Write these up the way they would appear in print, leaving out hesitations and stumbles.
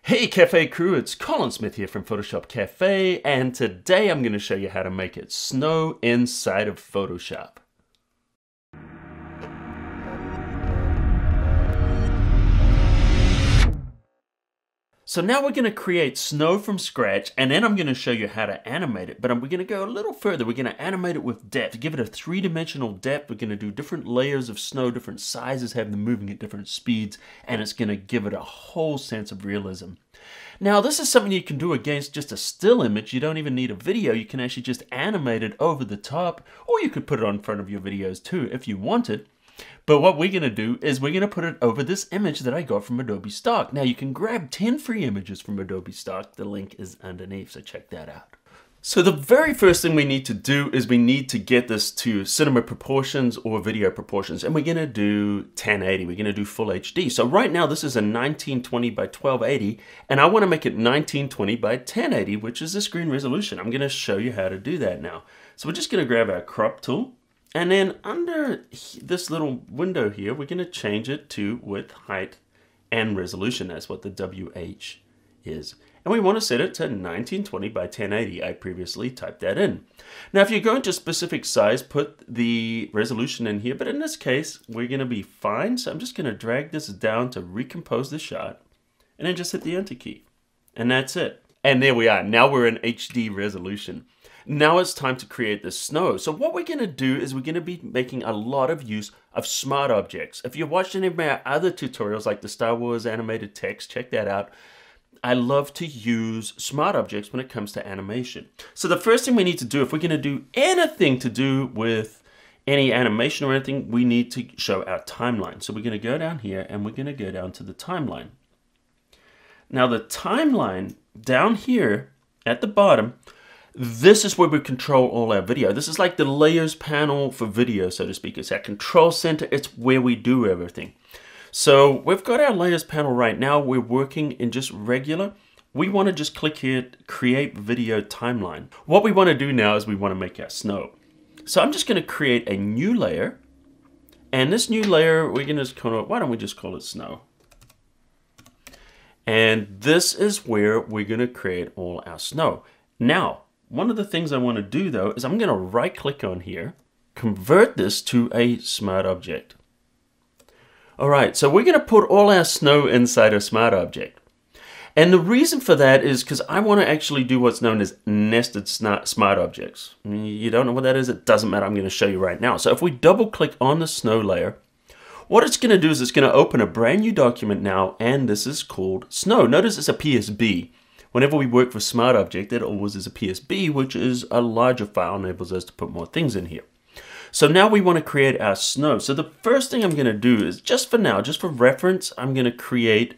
Hey Cafe crew, it's Colin Smith here from Photoshop Cafe, and today I'm going to show you how to make it snow inside of Photoshop. So now we're going to create snow from scratch, and then I'm going to show you how to animate it. But we're going to go a little further. We're going to animate it with depth, give it a three-dimensional depth. We're going to do different layers of snow, different sizes, have them moving at different speeds, and it's going to give it a whole sense of realism. Now, this is something you can do against just a still image. You don't even need a video. You can actually just animate it over the top, or you could put it on front of your videos too if you wanted. But what we're going to do is we're going to put it over this image that I got from Adobe Stock. Now, you can grab 10 free images from Adobe Stock. The link is underneath, so check that out. So the very first thing we need to do is we need to get this to cinema proportions or video proportions. And we're going to do 1080. We're going to do full HD. So right now, this is a 1920 by 1280. And I want to make it 1920 by 1080, which is the screen resolution. I'm going to show you how to do that now. So we're just going to grab our crop tool. And then under this little window here, we're going to change it to width, height, and resolution. That's what the WH is. And we want to set it to 1920 by 1080. I previously typed that in. Now, if you're going to specific size, put the resolution in here. But in this case, we're going to be fine. So I'm just going to drag this down to recompose the shot. And then just hit the Enter key. And that's it. And there we are. Now we're in HD resolution. Now it's time to create the snow. So what we're going to do is we're going to be making a lot of use of smart objects. If you watched any of my other tutorials like the Star Wars animated text, check that out. I love to use smart objects when it comes to animation. So the first thing we need to do, if we're going to do anything to do with any animation or anything, we need to show our timeline. So we're going to go down here and we're going to go down to the timeline. Now the timeline down here at the bottom, this is where we control all our video. This is like the layers panel for video, so to speak. It's our control center. It's where we do everything. So we've got our layers panel right now. We're working in just regular. We want to just click here, create video timeline. What we want to do now is we want to make our snow. So I'm just going to create a new layer. And this new layer, we're going to just call it, why don't we just call it snow? And this is where we're going to create all our snow. Now, one of the things I want to do though is I'm going to right click on here, convert this to a smart object. All right, so we're going to put all our snow inside a smart object. And the reason for that is because I want to actually do what's known as nested smart objects. You don't know what that is? It doesn't matter. I'm going to show you right now. So if we double click on the snow layer, what it's going to do is it's going to open a brand new document now, and this is called snow. Notice it's a PSB. Whenever we work with Smart Object, it always is a PSB, which is a larger file, enables us to put more things in here. So now we want to create our snow. So the first thing I'm going to do is, just for now, just for reference, I'm going to create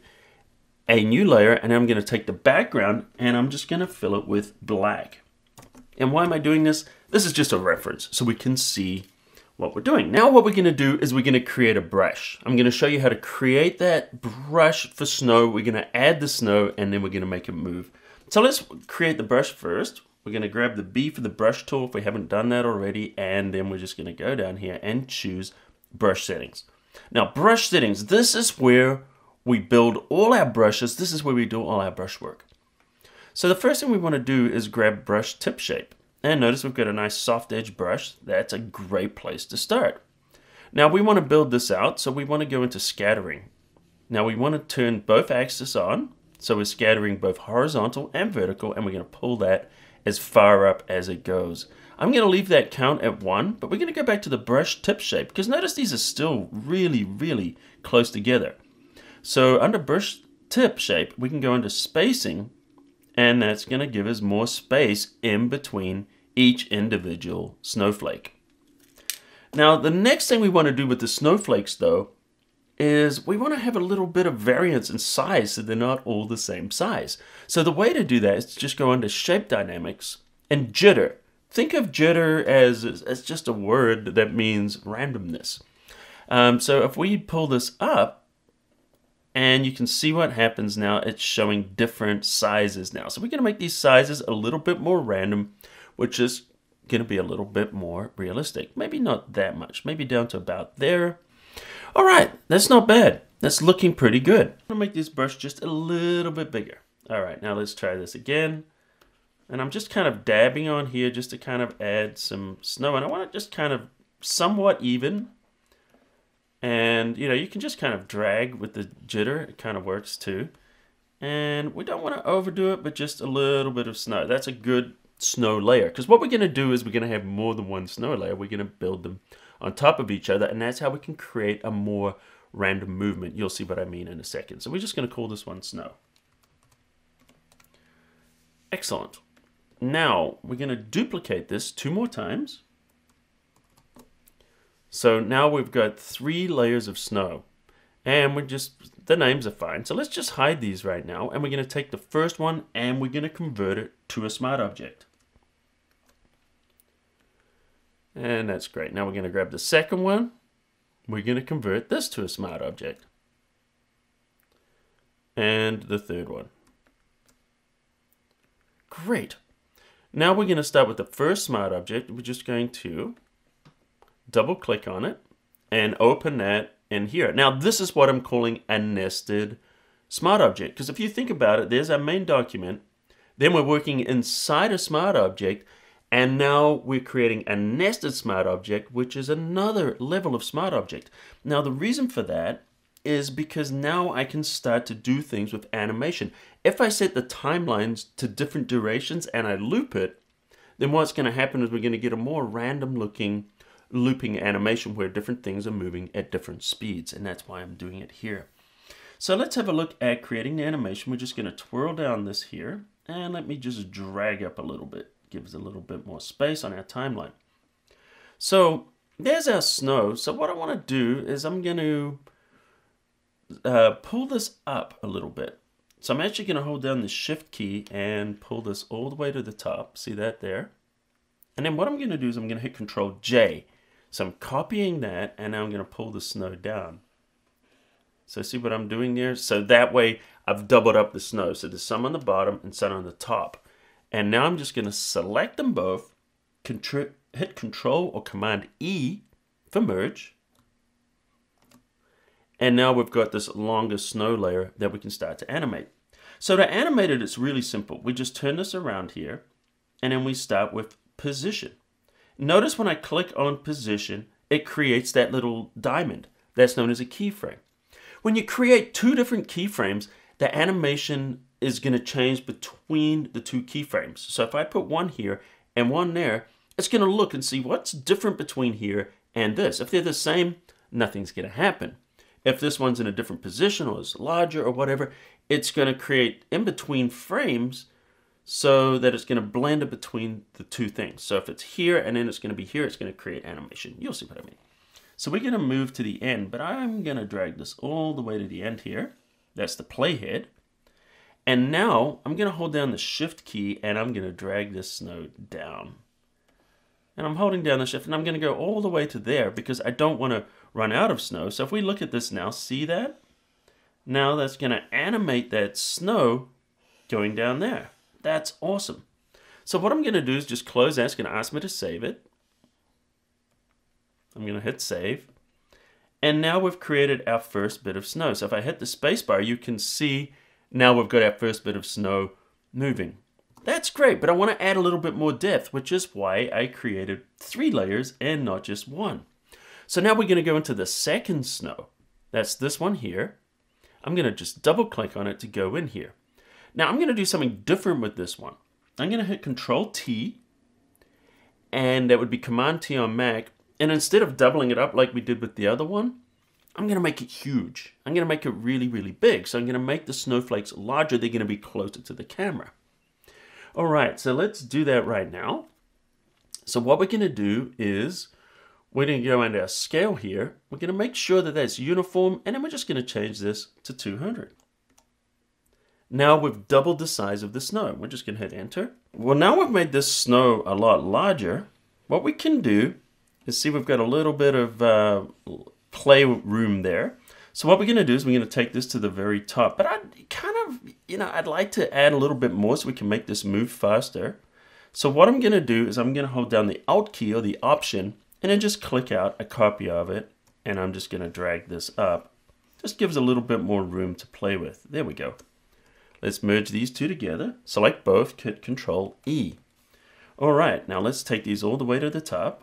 a new layer, and I'm going to take the background, and I'm just going to fill it with black. And why am I doing this? This is just a reference, so we can see what we're doing. Now what we're going to do is we're going to create a brush. I'm going to show you how to create that brush for snow. We're going to add the snow and then we're going to make it move. So let's create the brush first. We're going to grab the B for the brush tool if we haven't done that already, and then we're just going to go down here and choose brush settings. Now brush settings, this is where we build all our brushes. This is where we do all our brush work. So the first thing we want to do is grab brush tip shape. And notice we've got a nice soft edge brush. That's a great place to start. Now we want to build this out, so we want to go into scattering. Now we want to turn both axes on, so we're scattering both horizontal and vertical, and we're going to pull that as far up as it goes. I'm going to leave that count at 1, but we're going to go back to the brush tip shape, because notice these are still really, really close together. So under brush tip shape, we can go into spacing, and that's going to give us more space in between each individual snowflake. Now, the next thing we want to do with the snowflakes, though, is we want to have a little bit of variance in size so they're not all the same size. So the way to do that is to just go under Shape Dynamics and Jitter. Think of jitter as just a word that means randomness. So if we pull this up, and you can see what happens now, it's showing different sizes now. So we're going to make these sizes a little bit more random, which is going to be a little bit more realistic. Maybe not that much, maybe down to about there. All right, that's not bad. That's looking pretty good. I'm gonna make this brush just a little bit bigger. All right, now let's try this again. And I'm just kind of dabbing on here just to kind of add some snow. And I want it just kind of somewhat even. And, you know, you can just kind of drag with the jitter. It kind of works too. And we don't want to overdo it, but just a little bit of snow. That's a good snow layer. Because what we're going to do is we're going to have more than one snow layer. We're going to build them on top of each other. And that's how we can create a more random movement. You'll see what I mean in a second. So we're just going to call this one snow. Excellent. Now we're going to duplicate this 2 more times. So now we've got 3 layers of snow, and the names are fine. So let's just hide these right now, and we're going to take the first one and we're going to convert it to a smart object. And that's great. Now we're going to grab the second one. We're going to convert this to a smart object. And the third one. Great. Now we're going to start with the first smart object. We're just going to double click on it and open that in here. Now this is what I'm calling a nested smart object. Because if you think about it, there's our main document. Then we're working inside a smart object. And now we're creating a nested smart object, which is another level of smart object. Now the reason for that is because now I can start to do things with animation. If I set the timelines to different durations and I loop it, then what's going to happen is we're going to get a more random looking looping animation where different things are moving at different speeds. And that's why I'm doing it here. So let's have a look at creating the animation. We're just going to twirl down this here. And let me just drag up a little bit. Gives a little bit more space on our timeline. So there's our snow. So what I want to do is I'm going to pull this up a little bit. So I'm actually going to hold down the shift key and pull this all the way to the top. See that there? And then what I'm going to do is I'm going to hit Control J. So I'm copying that and now I'm going to pull the snow down. So see what I'm doing there? So that way I've doubled up the snow. So there's some on the bottom and some on the top. And now I'm just going to select them both, hit Control or Command E for merge. And now we've got this longer snow layer that we can start to animate. So to animate it, it's really simple. We just turn this around here, and then we start with position. Notice when I click on position, it creates that little diamond. That's known as a keyframe. When you create 2 different keyframes, the animation is going to change between the 2 keyframes. So if I put one here and one there, it's going to look and see what's different between here and this. If they're the same, nothing's going to happen. If this one's in a different position or is larger or whatever, it's going to create in between frames so that it's going to blend it between the 2 things. So if it's here and then it's going to be here, it's going to create animation. You'll see what I mean. So we're going to move to the end, but I'm going to drag this all the way to the end here. That's the playhead. And now I'm going to hold down the shift key and I'm going to drag this snow down. And I'm holding down the shift and I'm going to go all the way to there because I don't want to run out of snow. So if we look at this now, see that? Now that's going to animate that snow going down there. That's awesome. So what I'm going to do is just close that. It's going to ask me to save it. I'm going to hit save. And now we've created our first bit of snow. So if I hit the space bar, you can see now we've got our first bit of snow moving. That's great, but I want to add a little bit more depth, which is why I created 3 layers and not just 1. So now we're going to go into the second snow. That's this one here. I'm going to just double click on it to go in here. Now I'm going to do something different with this one. I'm going to hit Control T, and that would be Command T on Mac. And instead of doubling it up like we did with the other one, I'm going to make it huge. I'm going to make it really, really big. So I'm going to make the snowflakes larger. They're going to be closer to the camera. All right, so let's do that right now. So what we're going to do is we're going to go into our scale here. We're going to make sure that that's uniform, and then we're just going to change this to 200. Now we've doubled the size of the snow. We're just going to hit enter. Well, now we've made this snow a lot larger. What we can do is see we've got a little bit of play room there. So what we're going to do is we're going to take this to the very top. But I'd like to add a little bit more so we can make this move faster. So what I'm going to do is I'm going to hold down the Alt key or the Option and then just click out a copy of it. And I'm just going to drag this up Just gives a little bit more room to play with. There we go. Let's merge these two together. Select both, hit Control E. All right, now let's take these all the way to the top.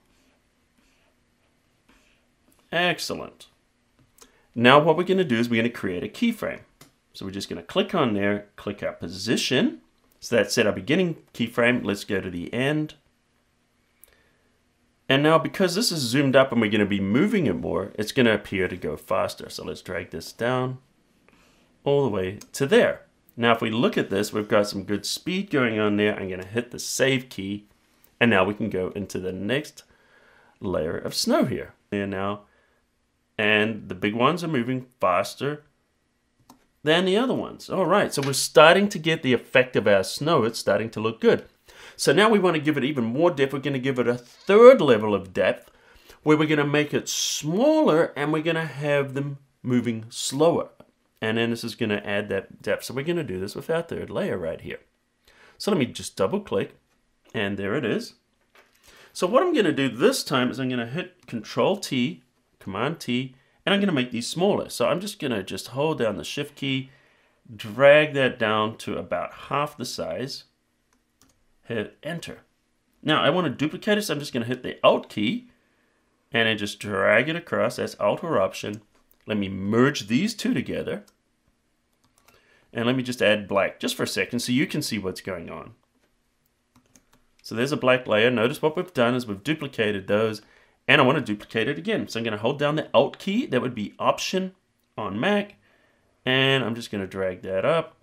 Excellent. Now what we're going to do is we're going to create a keyframe. So we're just going to click on there, click our position. So that's set our beginning keyframe. Let's go to the end. And now because this is zoomed up and we're going to be moving it more, it's going to appear to go faster. So let's drag this down all the way to there. Now if we look at this, we've got some good speed going on there. I'm going to hit the save key. And now we can go into the next layer of snow here. There now. And the big ones are moving faster than the other ones. All right, so we're starting to get the effect of our snow. It's starting to look good. So now we want to give it even more depth. We're going to give it a third level of depth where we're going to make it smaller and we're going to have them moving slower. And then this is going to add that depth. So we're going to do this with our third layer right here. So let me just double click and there it is. So what I'm going to do this time is I'm going to hit Control T, Command T, and I'm going to make these smaller. So I'm just going to just hold down the Shift key, drag that down to about half the size, hit Enter. Now I want to duplicate it, so I'm just going to hit the Alt key, and then just drag it across. That's Alt or Option. Let me merge these two together, and let me just add black just for a second so you can see what's going on. So there's a black layer. Notice what we've done is we've duplicated those. And I want to duplicate it again. So I'm going to hold down the Alt key. That would be Option on Mac. And I'm just going to drag that up.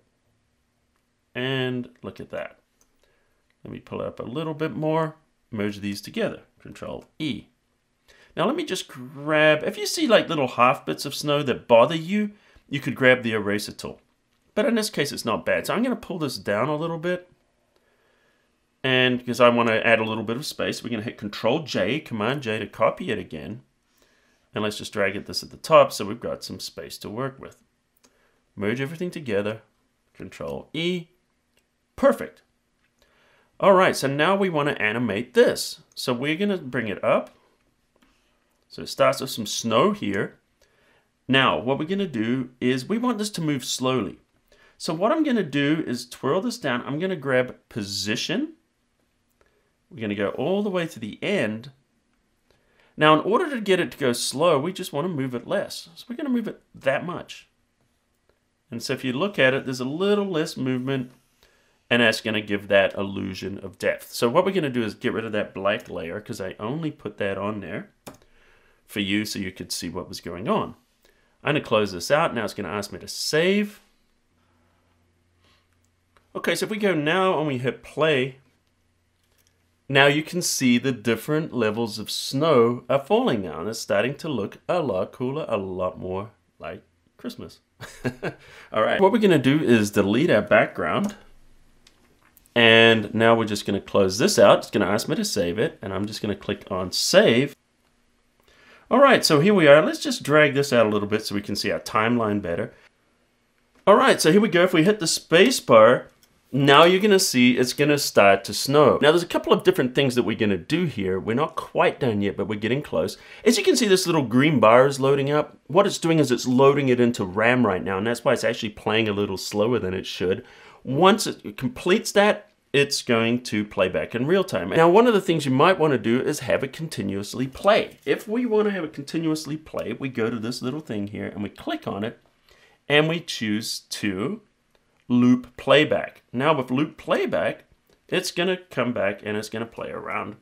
And look at that. Let me pull it up a little bit more. Merge these together. Control E. Now let me just grab, if you see like little half bits of snow that bother you, you could grab the eraser tool. But in this case, it's not bad. So I'm going to pull this down a little bit. And because I want to add a little bit of space, we're going to hit Control J, Command J to copy it again. And let's just drag this at the top so we've got some space to work with. Merge everything together, Control E. Perfect. All right, so now we want to animate this. So we're going to bring it up. So it starts with some snow here. Now, what we're going to do is we want this to move slowly. So what I'm going to do is twirl this down. I'm going to grab Position. We're going to go all the way to the end. Now, in order to get it to go slow, we just want to move it less. So we're going to move it that much. And so if you look at it, there's a little less movement, and that's going to give that illusion of depth. So what we're going to do is get rid of that black layer, because I only put that on there for you so you could see what was going on. I'm going to close this out. Now it's going to ask me to save. Okay, so if we go now and we hit play, now you can see the different levels of snow are falling now. And it's starting to look a lot cooler, a lot more like Christmas. All right, what we're going to do is delete our background. And now we're just going to close this out. It's going to ask me to save it. And I'm just going to click on Save. All right, so here we are. Let's just drag this out a little bit so we can see our timeline better. All right, so here we go. If we hit the space bar, now you're going to see it's going to start to snow. Now there's a couple of different things that we're going to do here. We're not quite done yet, but we're getting close. As you can see, this little green bar is loading up. What it's doing is it's loading it into RAM right now, and that's why it's actually playing a little slower than it should. Once it completes that, it's going to play back in real time. Now, one of the things you might want to do is have it continuously play. If we want to have it continuously play, we go to this little thing here and we click on it and we choose to loop playback. Now with loop playback, it's going to come back and it's going to play around.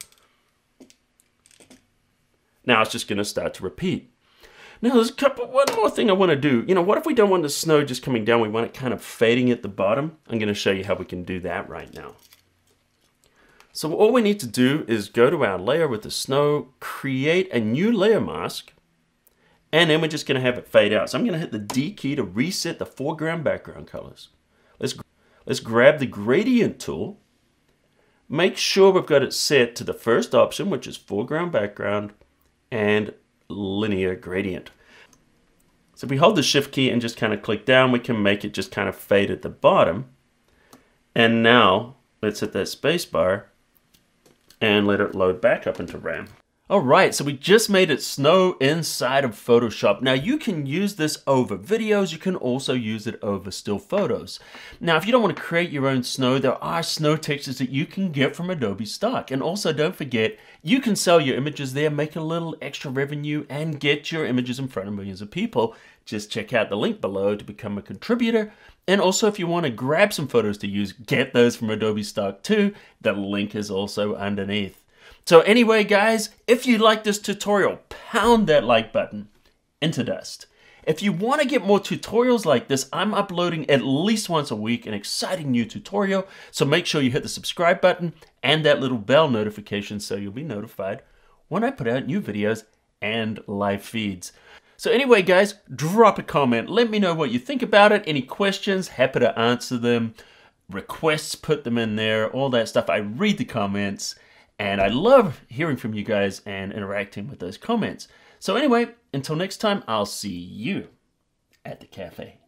Now it's just going to start to repeat. Now there's one more thing I want to do. You know, what if we don't want the snow just coming down? We want it kind of fading at the bottom. I'm going to show you how we can do that right now. So all we need to do is go to our layer with the snow, create a new layer mask, and then we're just going to have it fade out. So I'm going to hit the D key to reset the foreground background colors. Let's grab the gradient tool. Make sure we've got it set to the first option, which is foreground background and linear gradient. So if we hold the shift key and just kind of click down, we can make it just kind of fade at the bottom. And now let's hit that space bar and let it load back up into RAM. Alright, so we just made it snow inside of Photoshop. Now you can use this over videos, you can also use it over still photos. Now if you don't want to create your own snow, there are snow textures that you can get from Adobe Stock. And also don't forget, you can sell your images there, make a little extra revenue, and get your images in front of millions of people. Just check out the link below to become a contributor. And also if you want to grab some photos to use, get those from Adobe Stock too. The link is also underneath. So anyway, guys, if you like this tutorial, pound that like button into dust. If you want to get more tutorials like this, I'm uploading at least once a week an exciting new tutorial. So make sure you hit the subscribe button and that little bell notification so you'll be notified when I put out new videos and live feeds. So anyway, guys, drop a comment. Let me know what you think about it. Any questions, happy to answer them. Requests, put them in there, all that stuff. I read the comments. And I love hearing from you guys and interacting with those comments. So anyway, until next time, I'll see you at the cafe.